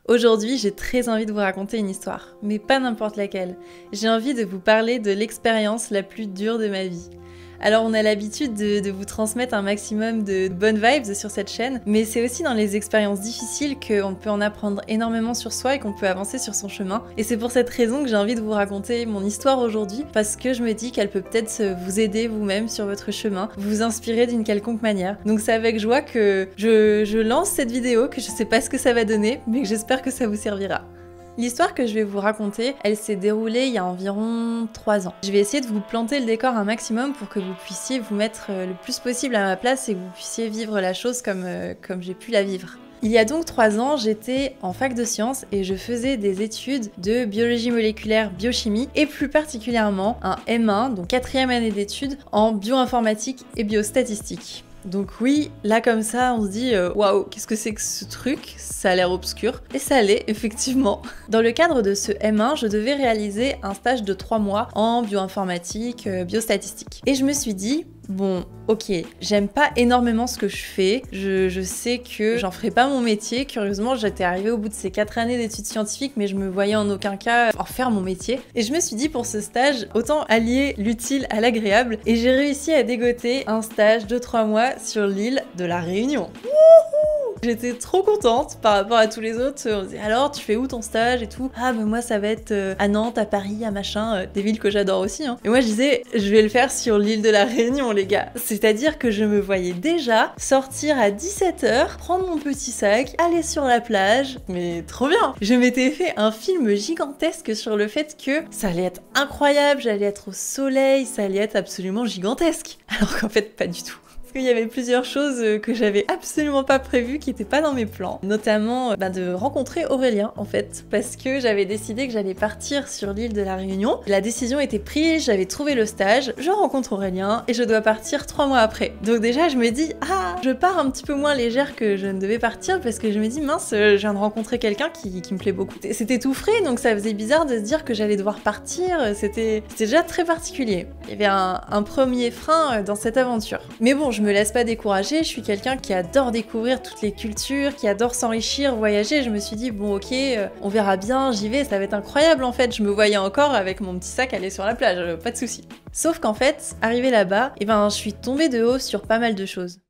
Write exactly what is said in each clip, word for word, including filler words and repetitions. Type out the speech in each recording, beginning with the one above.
Aujourd'hui, j'ai très envie de vous raconter une histoire, mais pas n'importe laquelle. J'ai envie de vous parler de l'expérience la plus dure de ma vie. Alors on a l'habitude de, de vous transmettre un maximum de bonnes vibes sur cette chaîne, mais c'est aussi dans les expériences difficiles qu'on peut en apprendre énormément sur soi et qu'on peut avancer sur son chemin. Et c'est pour cette raison que j'ai envie de vous raconter mon histoire aujourd'hui, parce que je me dis qu'elle peut peut-être vous aider vous-même sur votre chemin, vous inspirer d'une quelconque manière. Donc c'est avec joie que je, je lance cette vidéo, que je sais pas ce que ça va donner, mais que j'espère que ça vous servira. L'histoire que je vais vous raconter, elle s'est déroulée il y a environ trois ans. Je vais essayer de vous planter le décor un maximum pour que vous puissiez vous mettre le plus possible à ma place et que vous puissiez vivre la chose comme, euh, comme j'ai pu la vivre. Il y a donc trois ans, j'étais en fac de sciences et je faisais des études de biologie moléculaire, biochimie et plus particulièrement un M un, donc quatrième année d'études en bioinformatique et biostatistique. Donc oui, là comme ça, on se dit euh, waouh, qu'est-ce que c'est que ce truc? Ça a l'air obscur. Et ça l'est, effectivement. Dans le cadre de ce M un, je devais réaliser un stage de trois mois en bioinformatique, euh, biostatistique. Et je me suis dit, bon, ok, j'aime pas énormément ce que je fais, je, je sais que j'en ferai pas mon métier. Curieusement, j'étais arrivée au bout de ces quatre années d'études scientifiques, mais je me voyais en aucun cas en faire mon métier. Et je me suis dit, pour ce stage, autant allier l'utile à l'agréable, et j'ai réussi à dégoter un stage de trois mois sur l'île de la Réunion. Wouhou! J'étais trop contente par rapport à tous les autres. On disait alors tu fais où ton stage et tout. Ah mais moi ça va être euh, à Nantes, à Paris, à machin, euh, des villes que j'adore aussi. Hein. Et moi je disais je vais le faire sur l'île de la Réunion les gars. C'est-à-dire que je me voyais déjà sortir à dix-sept heures, prendre mon petit sac, aller sur la plage. Mais trop bien. Je m'étais fait un film gigantesque sur le fait que ça allait être incroyable, j'allais être au soleil, ça allait être absolument gigantesque. Alors qu'en fait pas du tout. Parce qu'il y avait plusieurs choses que j'avais absolument pas prévues, qui étaient pas dans mes plans. Notamment bah, de rencontrer Aurélien, en fait. Parce que j'avais décidé que j'allais partir sur l'île de la Réunion. La décision était prise, j'avais trouvé le stage, je rencontre Aurélien et je dois partir trois mois après. Donc déjà, je me dis, ah, je pars un petit peu moins légère que je ne devais partir parce que je me dis, mince, je viens de rencontrer quelqu'un qui, qui me plaît beaucoup. C'était tout frais, donc ça faisait bizarre de se dire que j'allais devoir partir. C'était déjà très particulier. Il y avait un, un premier frein dans cette aventure. Mais bon, je Je me laisse pas décourager, je suis quelqu'un qui adore découvrir toutes les cultures, qui adore s'enrichir, voyager. Je me suis dit, bon ok, euh, on verra bien, j'y vais, ça va être incroyable en fait. Je me voyais encore avec mon petit sac aller sur la plage, euh, pas de souci. Sauf qu'en fait, arrivé là-bas, eh ben, je suis tombée de haut sur pas mal de choses.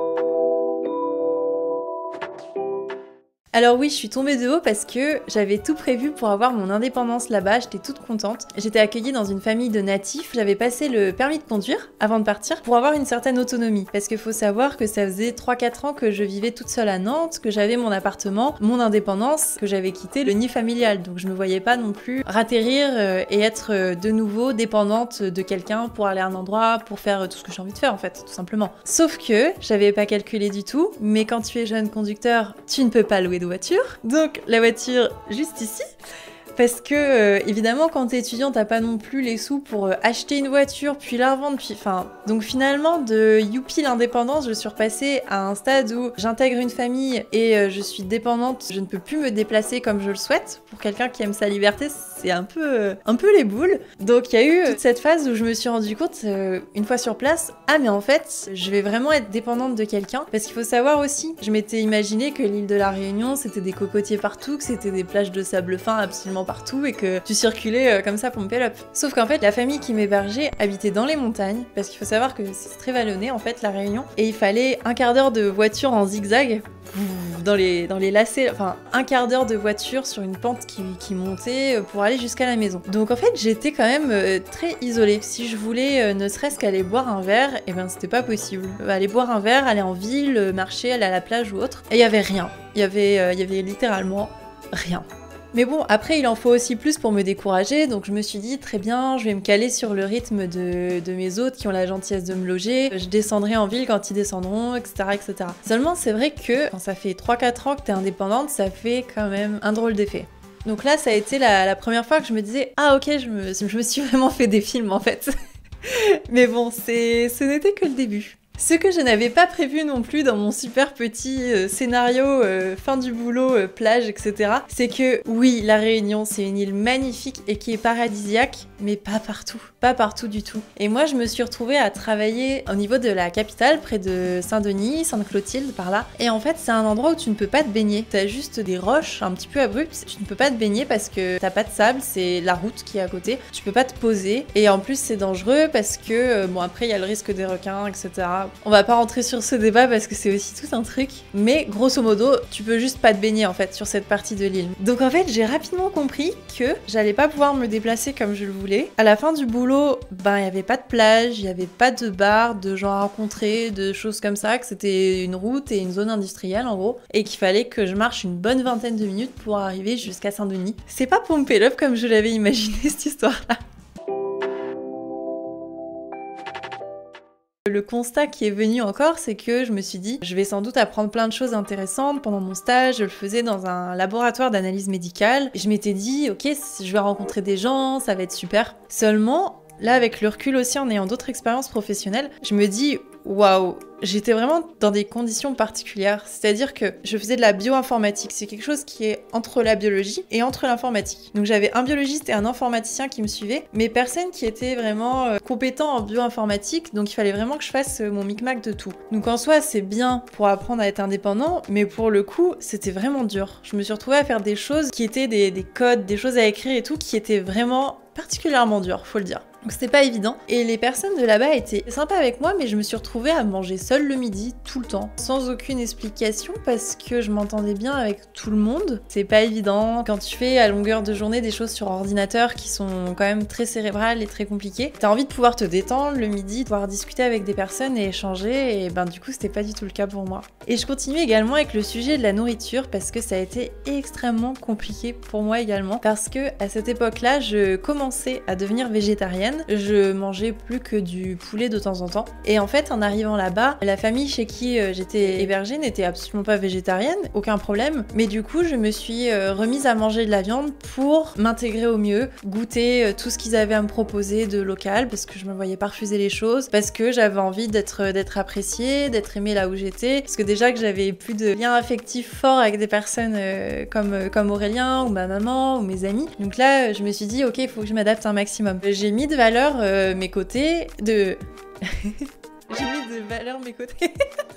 Alors oui, je suis tombée de haut parce que j'avais tout prévu pour avoir mon indépendance là-bas, j'étais toute contente. J'étais accueillie dans une famille de natifs, j'avais passé le permis de conduire avant de partir pour avoir une certaine autonomie. Parce qu'il faut savoir que ça faisait trois quatre ans que je vivais toute seule à Nantes, que j'avais mon appartement, mon indépendance, que j'avais quitté le nid familial. Donc je me voyais pas non plus ratterrir et être de nouveau dépendante de quelqu'un pour aller à un endroit, pour faire tout ce que j'ai envie de faire en fait, tout simplement. Sauf que j'avais pas calculé du tout, mais quand tu es jeune conducteur, tu ne peux pas louer de voiture. Donc la voiture juste ici. Parce que, euh, évidemment, quand t'es étudiant, t'as pas non plus les sous pour euh, acheter une voiture, puis la revendre, puis... Enfin... Donc finalement, de youpi l'indépendance, je suis repassée à un stade où j'intègre une famille et euh, je suis dépendante, je ne peux plus me déplacer comme je le souhaite. Pour quelqu'un qui aime sa liberté, c'est un peu, euh, un peu les boules. Donc il y a eu toute cette phase où je me suis rendu compte, euh, une fois sur place, ah mais en fait, je vais vraiment être dépendante de quelqu'un. Parce qu'il faut savoir aussi, je m'étais imaginé que l'île de la Réunion, c'était des cocotiers partout, que c'était des plages de sable fin absolument partout et que tu circulais euh, comme ça pompé up. Sauf qu'en fait, la famille qui m'hébergeait habitait dans les montagnes, parce qu'il faut savoir que c'est très vallonné en fait la Réunion, et il fallait un quart d'heure de voiture en zigzag dans les, dans les lacets, enfin un quart d'heure de voiture sur une pente qui, qui montait pour aller jusqu'à la maison. Donc en fait j'étais quand même euh, très isolée. Si je voulais euh, ne serait-ce qu'aller boire un verre, et eh ben c'était pas possible. Aller boire un verre, aller en ville, marcher, aller à la plage ou autre, et il y avait rien. Il y avait, euh, il y avait littéralement rien. Mais bon, après, il en faut aussi plus pour me décourager, donc je me suis dit, très bien, je vais me caler sur le rythme de, de mes hôtes qui ont la gentillesse de me loger, je descendrai en ville quand ils descendront, et cetera et cetera. Seulement, c'est vrai que quand ça fait trois quatre ans que t'es indépendante, ça fait quand même un drôle d'effet. Donc là, ça a été la, la première fois que je me disais, ah ok, je me, je me suis vraiment fait des films en fait. Mais bon, c'est, ce n'était que le début. Ce que je n'avais pas prévu non plus dans mon super petit euh, scénario euh, fin du boulot, euh, plage, et cetera, c'est que oui, la Réunion, c'est une île magnifique et qui est paradisiaque, mais pas partout. pas partout du tout. Et moi, je me suis retrouvée à travailler au niveau de la capitale, près de Saint-Denis, Sainte-Clotilde, par là. Et en fait, c'est un endroit où tu ne peux pas te baigner. T'as juste des roches un petit peu abruptes. Tu ne peux pas te baigner parce que t'as pas de sable, c'est la route qui est à côté. Tu peux pas te poser. Et en plus, c'est dangereux parce que, bon, après, il y a le risque des requins, et cetera. On va pas rentrer sur ce débat parce que c'est aussi tout un truc. Mais grosso modo, tu peux juste pas te baigner en fait sur cette partie de l'île. Donc en fait, j'ai rapidement compris que j'allais pas pouvoir me déplacer comme je le voulais. À la fin du boulot, ben il y avait pas de plage, il y avait pas de bar, de gens à rencontrer, de choses comme ça, que c'était une route et une zone industrielle en gros, et qu'il fallait que je marche une bonne vingtaine de minutes pour arriver jusqu'à Saint-Denis. C'est pas Pompey Love comme je l'avais imaginé cette histoire-là. Le constat qui est venu encore, c'est que je me suis dit, je vais sans doute apprendre plein de choses intéressantes pendant mon stage. Je le faisais dans un laboratoire d'analyse médicale. Je m'étais dit, ok, je vais rencontrer des gens, ça va être super. Seulement, là, avec le recul aussi, en ayant d'autres expériences professionnelles, je me dis, waouh, j'étais vraiment dans des conditions particulières. C'est-à-dire que je faisais de la bioinformatique. C'est quelque chose qui est entre la biologie et entre l'informatique. Donc j'avais un biologiste et un informaticien qui me suivaient, mais personne qui était vraiment euh, compétent en bioinformatique. Donc il fallait vraiment que je fasse euh, mon micmac de tout. Donc en soi, c'est bien pour apprendre à être indépendant, mais pour le coup, c'était vraiment dur. Je me suis retrouvée à faire des choses qui étaient des, des codes, des choses à écrire et tout, qui étaient vraiment particulièrement dures, faut le dire. Donc c'était pas évident. Et les personnes de là-bas étaient sympas avec moi, mais je me suis retrouvée à manger seule le midi, tout le temps, sans aucune explication, parce que je m'entendais bien avec tout le monde. C'est pas évident. Quand tu fais à longueur de journée des choses sur ordinateur qui sont quand même très cérébrales et très compliquées, t'as envie de pouvoir te détendre le midi, de pouvoir discuter avec des personnes et échanger, et ben du coup c'était pas du tout le cas pour moi. Et je continue également avec le sujet de la nourriture, parce que ça a été extrêmement compliqué pour moi également, parce que à cette époque-là, je commençais à devenir végétarienne. Je mangeais plus que du poulet de temps en temps. Et en fait, en arrivant là-bas, la famille chez qui j'étais hébergée n'était absolument pas végétarienne, aucun problème. Mais du coup, je me suis remise à manger de la viande pour m'intégrer au mieux, goûter tout ce qu'ils avaient à me proposer de local, parce que je me voyais pas refuser les choses, parce que j'avais envie d'être d'être appréciée, d'être aimée là où j'étais, parce que déjà que j'avais plus de liens affectifs forts avec des personnes comme, comme Aurélien, ou ma maman, ou mes amis. Donc là, je me suis dit, ok, il faut que je m'adapte un maximum. J'ai mis de valeur euh, mes côtés de... J'ai mis de valeur mes côtés.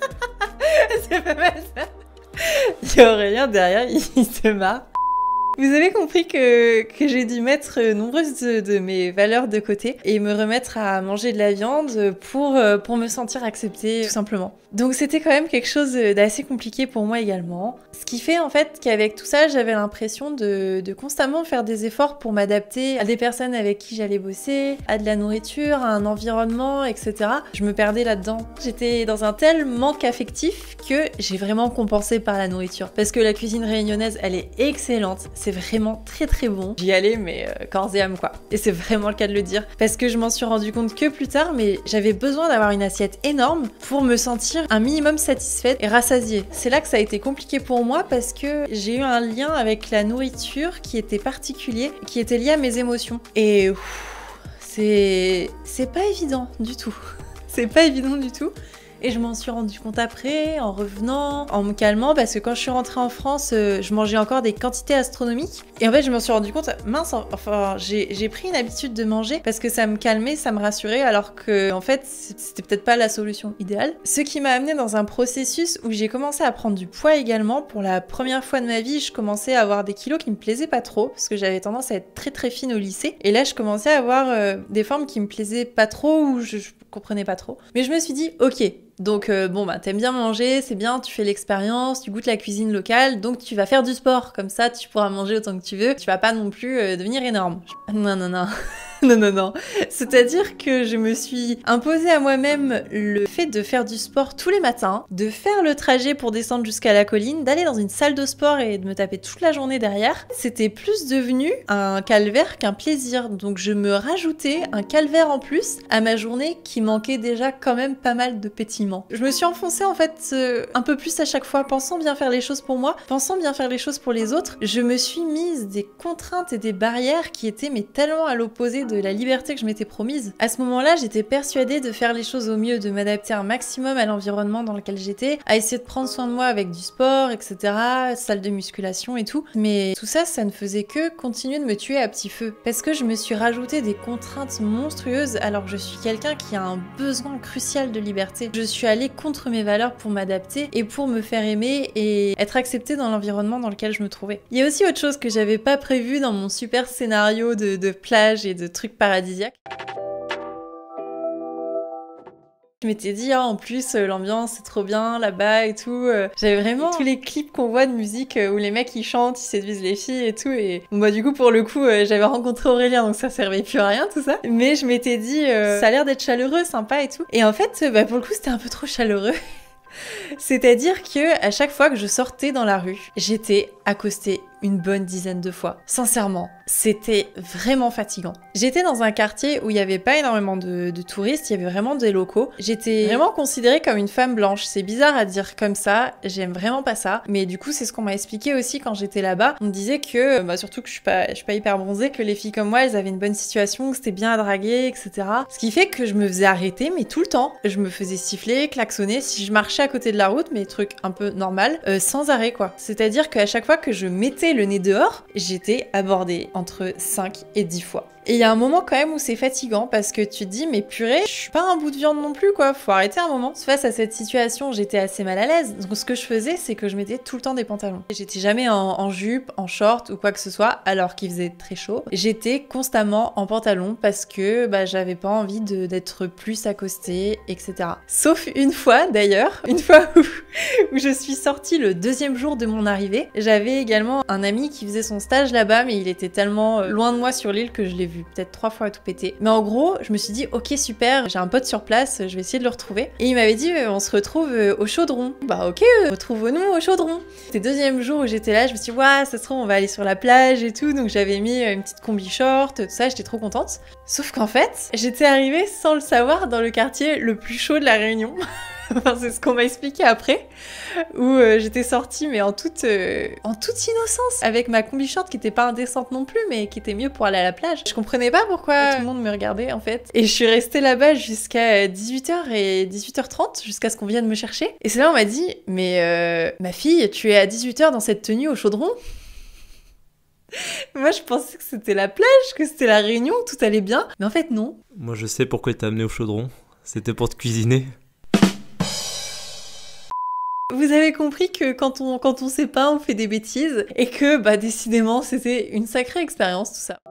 C'est pas mal ça. Il y a Aurélien derrière, il, il se marre. Vous avez compris que, que j'ai dû mettre nombreuses de, de mes valeurs de côté et me remettre à manger de la viande pour, pour me sentir acceptée, tout simplement. Donc c'était quand même quelque chose d'assez compliqué pour moi également. Ce qui fait en fait qu'avec tout ça, j'avais l'impression de, de constamment faire des efforts pour m'adapter à des personnes avec qui j'allais bosser, à de la nourriture, à un environnement, et cetera. Je me perdais là-dedans. J'étais dans un tel manque affectif que j'ai vraiment compensé par la nourriture. Parce que la cuisine réunionnaise, elle est excellente. C'est vraiment très très bon. J'y allais mais euh, corps et âme quoi. Et c'est vraiment le cas de le dire. Parce que je m'en suis rendu compte que plus tard, mais j'avais besoin d'avoir une assiette énorme pour me sentir un minimum satisfaite et rassasiée. C'est là que ça a été compliqué pour moi parce que j'ai eu un lien avec la nourriture qui était particulier, qui était lié à mes émotions. Et c'est c'est pas évident du tout. C'est pas évident du tout. Et je m'en suis rendu compte après, en revenant, en me calmant, parce que quand je suis rentrée en France, euh, je mangeais encore des quantités astronomiques. Et en fait, je me suis rendu compte, mince, enfin, j'ai, j'ai pris une habitude de manger parce que ça me calmait, ça me rassurait, alors que, en fait, c'était peut-être pas la solution idéale. Ce qui m'a amené dans un processus où j'ai commencé à prendre du poids également. Pour la première fois de ma vie, je commençais à avoir des kilos qui me plaisaient pas trop, parce que j'avais tendance à être très très fine au lycée. Et là, je commençais à avoir euh, des formes qui me plaisaient pas trop, ou je, je comprenais pas trop. Mais je me suis dit, ok, donc euh, bon bah t'aimes bien manger, c'est bien, tu fais l'expérience, tu goûtes la cuisine locale, donc tu vas faire du sport, comme ça tu pourras manger autant que tu veux, tu vas pas non plus euh, devenir énorme. Non non non. Non, non, non. C'est-à-dire que je me suis imposé à moi-même le fait de faire du sport tous les matins, de faire le trajet pour descendre jusqu'à la colline, d'aller dans une salle de sport et de me taper toute la journée derrière. C'était plus devenu un calvaire qu'un plaisir. Donc je me rajoutais un calvaire en plus à ma journée qui manquait déjà quand même pas mal de pétillement. Je me suis enfoncée en fait euh, un peu plus à chaque fois, pensant bien faire les choses pour moi, pensant bien faire les choses pour les autres. Je me suis mise des contraintes et des barrières qui étaient mais tellement à l'opposé de la liberté que je m'étais promise. À ce moment-là, j'étais persuadée de faire les choses au mieux, de m'adapter un maximum à l'environnement dans lequel j'étais, à essayer de prendre soin de moi avec du sport, et cetera, salle de musculation et tout. Mais tout ça, ça ne faisait que continuer de me tuer à petit feu. Parce que je me suis rajouté des contraintes monstrueuses alors que je suis quelqu'un qui a un besoin crucial de liberté. Je suis allée contre mes valeurs pour m'adapter et pour me faire aimer et être acceptée dans l'environnement dans lequel je me trouvais. Il y a aussi autre chose que j'avais pas prévu dans mon super scénario de, de plage et de trucs paradisiaques. Je m'étais dit, ah, en plus, euh, l'ambiance c'est trop bien là-bas et tout. Euh, J'avais vraiment tous les clips qu'on voit de musique euh, où les mecs ils chantent, ils séduisent les filles et tout. Et bon, bah, du coup, pour le coup, euh, j'avais rencontré Aurélien donc ça servait plus à rien tout ça. Mais je m'étais dit, euh, ça a l'air d'être chaleureux, sympa et tout. Et en fait, euh, bah, pour le coup, c'était un peu trop chaleureux. C'est-à-dire que à chaque fois que je sortais dans la rue, j'étais accostée une bonne dizaine de fois. Sincèrement, c'était vraiment fatigant. J'étais dans un quartier où il n'y avait pas énormément de, de touristes, il y avait vraiment des locaux. J'étais vraiment considérée comme une femme blanche. C'est bizarre à dire comme ça, j'aime vraiment pas ça. Mais du coup, c'est ce qu'on m'a expliqué aussi quand j'étais là-bas. On me disait que, bah, surtout que je suis pas, je suis pas hyper bronzée, que les filles comme moi, elles avaient une bonne situation, que c'était bien à draguer, et cetera. Ce qui fait que je me faisais arrêter, mais tout le temps. Je me faisais siffler, klaxonner, si je marchais à côté de la route, mais truc un peu normal, euh, sans arrêt quoi. C'est-à-dire qu'à chaque fois que je mettais le nez dehors, j'étais abordée entre cinq et dix fois. Et il y a un moment quand même où c'est fatigant parce que tu te dis mais purée, je suis pas un bout de viande non plus quoi, faut arrêter un moment. Face à cette situation, j'étais assez mal à l'aise. Donc ce que je faisais, c'est que je mettais tout le temps des pantalons. J'étais jamais en, en jupe, en short ou quoi que ce soit alors qu'il faisait très chaud. J'étais constamment en pantalon parce que bah, j'avais pas envie d'être plus accostée, et cetera. Sauf une fois d'ailleurs, une fois où, où je suis sortie le deuxième jour de mon arrivée. J'avais également un ami qui faisait son stage là-bas mais il était tellement loin de moi sur l'île que je l'ai vu peut-être trois fois à tout péter. Mais en gros, je me suis dit, ok, super, j'ai un pote sur place, je vais essayer de le retrouver. Et il m'avait dit, euh, on se retrouve euh, au Chaudron. Bah ok, euh, retrouvons-nous au Chaudron. C'était le deuxième jour où j'étais là, je me suis dit, ouais, ça se trouve, on va aller sur la plage et tout. Donc j'avais mis euh, une petite combi short, tout ça, j'étais trop contente. Sauf qu'en fait, j'étais arrivée sans le savoir dans le quartier le plus chaud de la Réunion. Enfin, c'est ce qu'on m'a expliqué après, où euh, j'étais sortie mais en toute, euh, en toute innocence, avec ma combi short qui était pas indécente non plus, mais qui était mieux pour aller à la plage. Je comprenais pas pourquoi tout le monde me regardait en fait. Et je suis restée là-bas jusqu'à dix-huit heures et dix-huit heures trente, jusqu'à ce qu'on vienne me chercher. Et c'est là on m'a dit, mais euh, ma fille, tu es à dix-huit heures dans cette tenue au Chaudron ? Moi je pensais que c'était la plage, que c'était la Réunion, que tout allait bien. Mais en fait non. Moi je sais pourquoi t'as amené au Chaudron. C'était pour te cuisiner. Vous avez compris que quand on, quand on sait pas, on fait des bêtises et que, bah, décidément, c'était une sacrée expérience tout ça.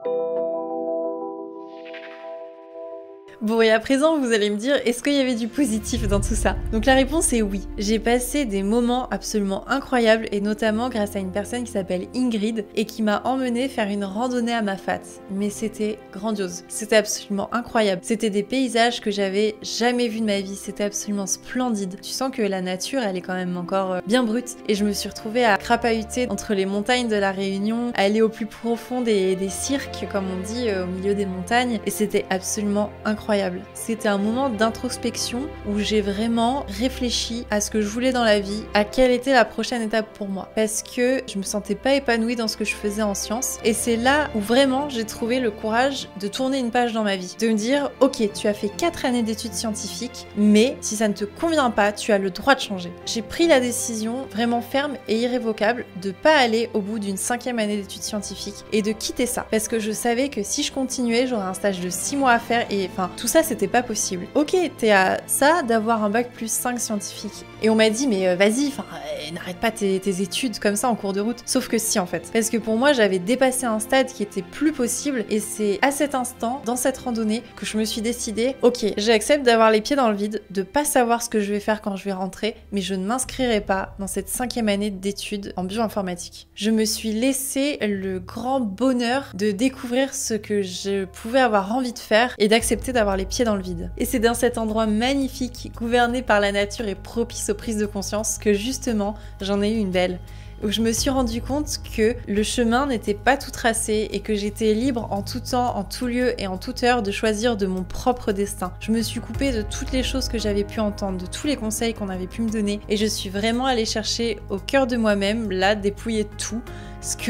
Bon, et à présent, vous allez me dire, est-ce qu'il y avait du positif dans tout ça? Donc la réponse est oui. J'ai passé des moments absolument incroyables, et notamment grâce à une personne qui s'appelle Ingrid, et qui m'a emmenée faire une randonnée à Mafate. Mais c'était grandiose. C'était absolument incroyable. C'était des paysages que j'avais jamais vus de ma vie. C'était absolument splendide. Tu sens que la nature, elle est quand même encore bien brute. Et je me suis retrouvée à crapahuter entre les montagnes de la Réunion, à aller au plus profond des, des cirques, comme on dit, au milieu des montagnes. Et c'était absolument incroyable. C'était un moment d'introspection où j'ai vraiment réfléchi à ce que je voulais dans la vie, à quelle était la prochaine étape pour moi. Parce que je me sentais pas épanouie dans ce que je faisais en sciences. Et c'est là où vraiment j'ai trouvé le courage de tourner une page dans ma vie. De me dire, ok, tu as fait quatre années d'études scientifiques, mais si ça ne te convient pas, tu as le droit de changer. J'ai pris la décision vraiment ferme et irrévocable de pas aller au bout d'une cinquième année d'études scientifiques et de quitter ça. Parce que je savais que si je continuais, j'aurais un stage de six mois à faire et enfin, tout ça c'était pas possible. Ok, t'es à ça d'avoir un bac plus cinq scientifique. Et on m'a dit mais euh, vas-y, enfin euh, n'arrête pas tes, tes études comme ça en cours de route. Sauf que si en fait. Parce que pour moi j'avais dépassé un stade qui était plus possible et c'est à cet instant, dans cette randonnée, que je me suis décidée, ok, j'accepte d'avoir les pieds dans le vide, de pas savoir ce que je vais faire quand je vais rentrer, mais je ne m'inscrirai pas dans cette cinquième année d'études en bioinformatique. Je me suis laissé le grand bonheur de découvrir ce que je pouvais avoir envie de faire et d'accepter d'avoir les pieds dans le vide. Et c'est dans cet endroit magnifique, gouverné par la nature et propice aux prises de conscience, que justement j'en ai eu une belle. Où je me suis rendu compte que le chemin n'était pas tout tracé et que j'étais libre en tout temps, en tout lieu et en toute heure de choisir de mon propre destin. Je me suis coupée de toutes les choses que j'avais pu entendre, de tous les conseils qu'on avait pu me donner et je suis vraiment allée chercher au cœur de moi-même, là, dépouiller tout, ce que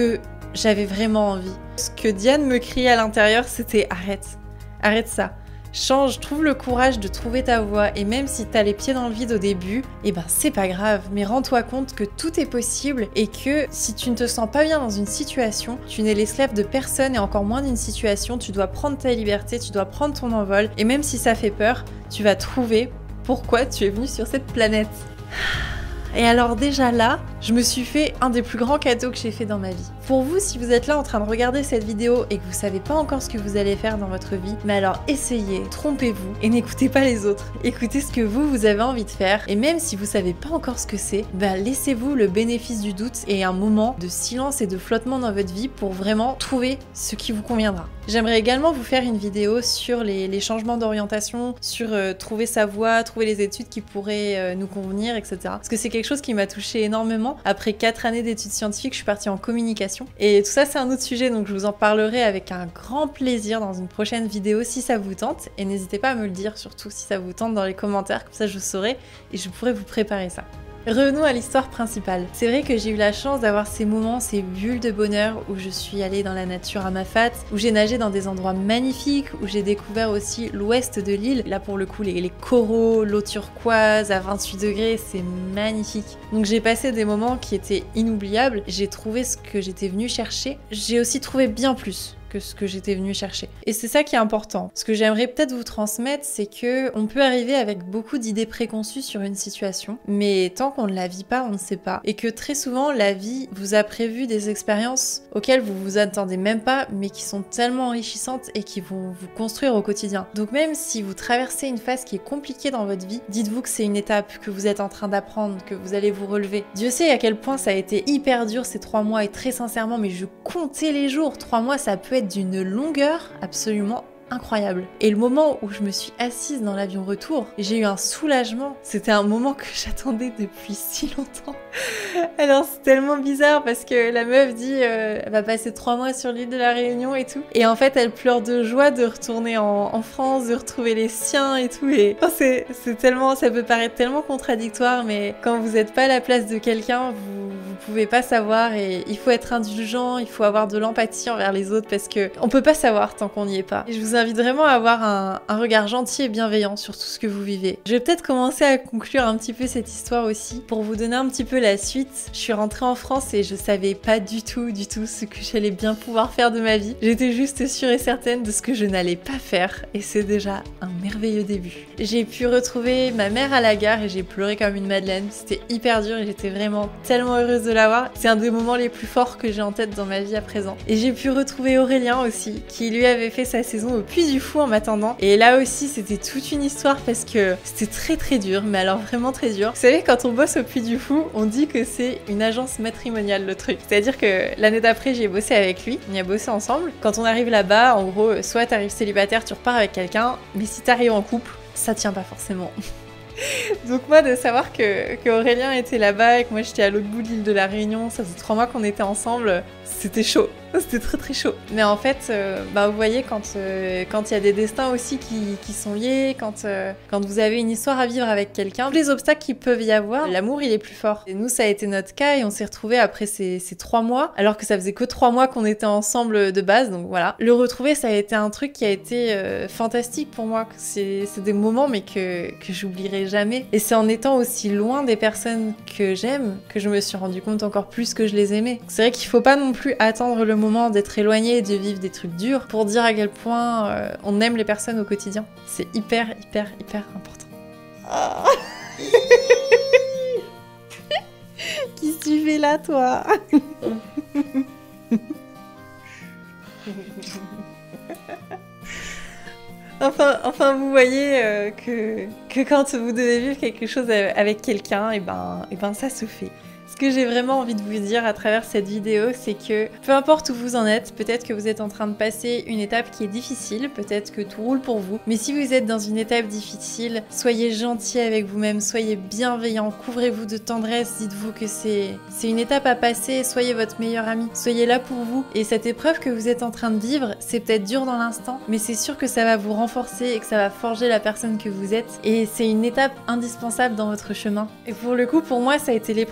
j'avais vraiment envie. Ce que Diane me criait à l'intérieur, c'était arrête, arrête ça. Change, trouve le courage de trouver ta voie et même si t'as les pieds dans le vide au début, eh ben c'est pas grave, mais rends-toi compte que tout est possible et que si tu ne te sens pas bien dans une situation, tu n'es l'esclave de personne et encore moins d'une situation, tu dois prendre ta liberté, tu dois prendre ton envol et même si ça fait peur, tu vas trouver pourquoi tu es venu sur cette planète. Et alors déjà là, je me suis fait un des plus grands cadeaux que j'ai fait dans ma vie. Pour vous, si vous êtes là en train de regarder cette vidéo et que vous savez pas encore ce que vous allez faire dans votre vie, mais alors essayez, trompez-vous et n'écoutez pas les autres. Écoutez ce que vous, vous avez envie de faire et même si vous savez pas encore ce que c'est, bah laissez-vous le bénéfice du doute et un moment de silence et de flottement dans votre vie pour vraiment trouver ce qui vous conviendra. J'aimerais également vous faire une vidéo sur les, les changements d'orientation, sur euh, trouver sa voie, trouver les études qui pourraient euh, nous convenir, et cetera. Parce que c'est quelque chose qui m'a touchée énormément. Après quatre années d'études scientifiques, je suis partie en communication. Et tout ça, c'est un autre sujet, donc je vous en parlerai avec un grand plaisir dans une prochaine vidéo si ça vous tente. Et n'hésitez pas à me le dire, surtout si ça vous tente dans les commentaires, comme ça je saurai et je pourrai vous préparer ça. Revenons à l'histoire principale. C'est vrai que j'ai eu la chance d'avoir ces moments, ces bulles de bonheur où je suis allée dans la nature à Mafate, où j'ai nagé dans des endroits magnifiques, où j'ai découvert aussi l'ouest de l'île. Là pour le coup, les, les coraux, l'eau turquoise à vingt-huit degrés, c'est magnifique. Donc j'ai passé des moments qui étaient inoubliables. J'ai trouvé ce que j'étais venue chercher. J'ai aussi trouvé bien plus que ce que j'étais venue chercher. Et c'est ça qui est important. Ce que j'aimerais peut-être vous transmettre, c'est que on peut arriver avec beaucoup d'idées préconçues sur une situation, mais tant qu'on ne la vit pas, on ne sait pas. Et que très souvent, la vie vous a prévu des expériences auxquelles vous vous attendez même pas, mais qui sont tellement enrichissantes et qui vont vous construire au quotidien. Donc même si vous traversez une phase qui est compliquée dans votre vie, dites-vous que c'est une étape, que vous êtes en train d'apprendre, que vous allez vous relever. Dieu sait à quel point ça a été hyper dur ces trois mois et très sincèrement, mais je comptais les jours. Trois mois, ça peut être d'une longueur absolument incroyable. Et le moment où je me suis assise dans l'avion retour, j'ai eu un soulagement. C'était un moment que j'attendais depuis si longtemps. Alors c'est tellement bizarre parce que la meuf dit euh, elle va passer trois mois sur l'île de la Réunion et tout. Et en fait elle pleure de joie de retourner en, en France, de retrouver les siens et tout. Et oh, c'est tellement, ça peut paraître tellement contradictoire, mais quand vous n'êtes pas à la place de quelqu'un, vous vous pouvez pas savoir et il faut être indulgent, il faut avoir de l'empathie envers les autres parce que on peut pas savoir tant qu'on n'y est pas. Et je vous invite vraiment à avoir un, un regard gentil et bienveillant sur tout ce que vous vivez. Je vais peut-être commencer à conclure un petit peu cette histoire aussi pour vous donner un petit peu la suite. Je suis rentrée en France et je savais pas du tout, du tout ce que j'allais bien pouvoir faire de ma vie. J'étais juste sûre et certaine de ce que je n'allais pas faire et c'est déjà un merveilleux début. J'ai pu retrouver ma mère à la gare et j'ai pleuré comme une madeleine. C'était hyper dur et j'étais vraiment tellement heureuse de la voir. C'est un des moments les plus forts que j'ai en tête dans ma vie à présent. Et j'ai pu retrouver Aurélien aussi, qui lui avait fait sa saison au Puy du Fou en m'attendant. Et là aussi, c'était toute une histoire parce que c'était très très dur, mais alors vraiment très dur. Vous savez, quand on bosse au Puy du Fou, on dit que c'est une agence matrimoniale le truc. C'est-à-dire que l'année d'après, j'ai bossé avec lui, on y a bossé ensemble. Quand on arrive là-bas, en gros, soit t'arrives célibataire, tu repars avec quelqu'un, mais si t'arrives en couple, ça tient pas forcément. Donc moi de savoir que, que Aurélien était là-bas et que moi j'étais à l'autre bout de l'île de la Réunion, ça faisait trois mois qu'on était ensemble, c'était chaud. C'était très très chaud. Mais en fait, euh, bah, vous voyez, quand euh, quand il y a des destins aussi qui, qui sont liés, quand, euh, quand vous avez une histoire à vivre avec quelqu'un, tous les obstacles qu'il peuvent y avoir, l'amour il est plus fort. Et nous, ça a été notre cas et on s'est retrouvés après ces, ces trois mois, alors que ça faisait que trois mois qu'on était ensemble de base, donc voilà. Le retrouver, ça a été un truc qui a été euh, fantastique pour moi. C'est des moments mais que, que j'oublierai jamais. Et c'est en étant aussi loin des personnes que j'aime que je me suis rendu compte encore plus que je les aimais. C'est vrai qu'il faut pas non plus attendre le moment d'être éloigné et de vivre des trucs durs pour dire à quel point euh, on aime les personnes au quotidien. C'est hyper, hyper, hyper important. Oh. Qu'est-ce que tu fais là, toi? Enfin, enfin, vous voyez euh, que, que quand vous devez vivre quelque chose avec quelqu'un, et ben, et ben ça se fait. Ce que j'ai vraiment envie de vous dire à travers cette vidéo, c'est que peu importe où vous en êtes, peut-être que vous êtes en train de passer une étape qui est difficile, peut-être que tout roule pour vous, mais si vous êtes dans une étape difficile, soyez gentil avec vous-même, soyez bienveillant, couvrez-vous de tendresse, dites-vous que c'est c'est une étape à passer, soyez votre meilleur ami, soyez là pour vous. Et cette épreuve que vous êtes en train de vivre, c'est peut-être dur dans l'instant, mais c'est sûr que ça va vous renforcer et que ça va forger la personne que vous êtes, et c'est une étape indispensable dans votre chemin. Et pour le coup, pour moi, ça a été l'épreuve la plus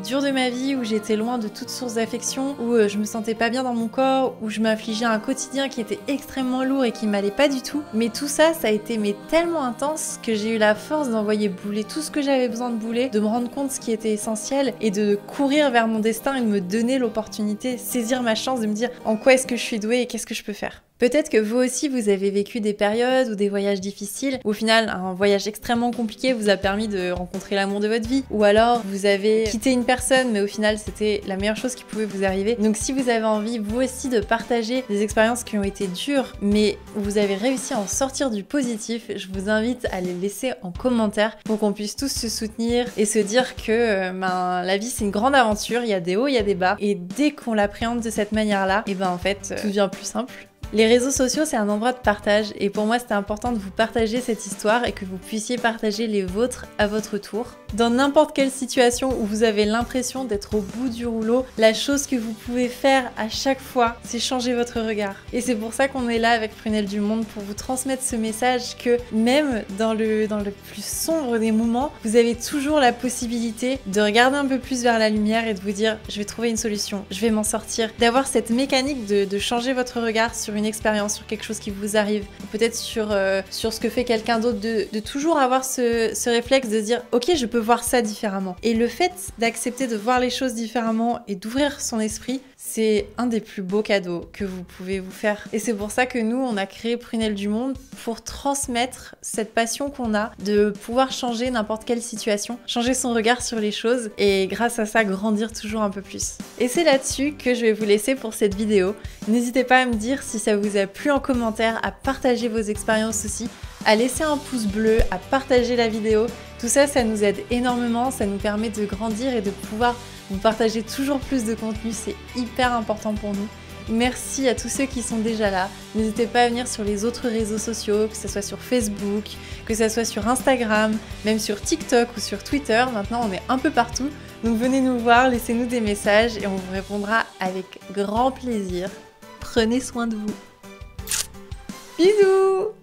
dur de ma vie, où j'étais loin de toute source d'affection, où euh, je me sentais pas bien dans mon corps, où je m'infligeais un quotidien qui était extrêmement lourd et qui m'allait pas du tout. Mais tout ça, ça a été mais tellement intense que j'ai eu la force d'envoyer bouler tout ce que j'avais besoin de bouler, de me rendre compte de ce qui était essentiel et de courir vers mon destin et de me donner l'opportunité, saisir ma chance, de me dire en quoi est-ce que je suis douée et qu'est-ce que je peux faire. Peut-être que vous aussi, vous avez vécu des périodes ou des voyages difficiles, où au final, un voyage extrêmement compliqué vous a permis de rencontrer l'amour de votre vie, ou alors vous avez quitté une personne, mais au final, c'était la meilleure chose qui pouvait vous arriver. Donc si vous avez envie, vous aussi, de partager des expériences qui ont été dures, mais où vous avez réussi à en sortir du positif, je vous invite à les laisser en commentaire pour qu'on puisse tous se soutenir et se dire que euh, ben, la vie, c'est une grande aventure, il y a des hauts, il y a des bas, et dès qu'on l'appréhende de cette manière-là, et ben en fait, euh, tout devient plus simple. Les réseaux sociaux, c'est un endroit de partage et pour moi, c'était important de vous partager cette histoire et que vous puissiez partager les vôtres à votre tour. Dans n'importe quelle situation où vous avez l'impression d'être au bout du rouleau, la chose que vous pouvez faire à chaque fois, c'est changer votre regard. Et c'est pour ça qu'on est là avec Prunelle du Monde, pour vous transmettre ce message que même dans le, dans le plus sombre des moments, vous avez toujours la possibilité de regarder un peu plus vers la lumière et de vous dire « je vais trouver une solution, je vais m'en sortir ». D'avoir cette mécanique de, de changer votre regard sur une expérience, sur quelque chose qui vous arrive, peut-être sur, euh, sur ce que fait quelqu'un d'autre, de, de toujours avoir ce, ce réflexe de dire « ok, je peux voir ça différemment ». Et le fait d'accepter de voir les choses différemment et d'ouvrir son esprit, c'est un des plus beaux cadeaux que vous pouvez vous faire. Et c'est pour ça que nous, on a créé Prunelle du Monde, pour transmettre cette passion qu'on a de pouvoir changer n'importe quelle situation, changer son regard sur les choses et grâce à ça, grandir toujours un peu plus. Et c'est là-dessus que je vais vous laisser pour cette vidéo. N'hésitez pas à me dire si ça vous a plu en commentaire, à partager vos expériences aussi, à laisser un pouce bleu, à partager la vidéo. Tout ça, ça nous aide énormément, ça nous permet de grandir et de pouvoir vous partager toujours plus de contenu, c'est hyper important pour nous. Merci à tous ceux qui sont déjà là. N'hésitez pas à venir sur les autres réseaux sociaux, que ce soit sur Facebook, que ce soit sur Instagram, même sur TikTok ou sur Twitter. Maintenant, on est un peu partout. Donc venez nous voir, laissez-nous des messages et on vous répondra avec grand plaisir. Prenez soin de vous. Bisous!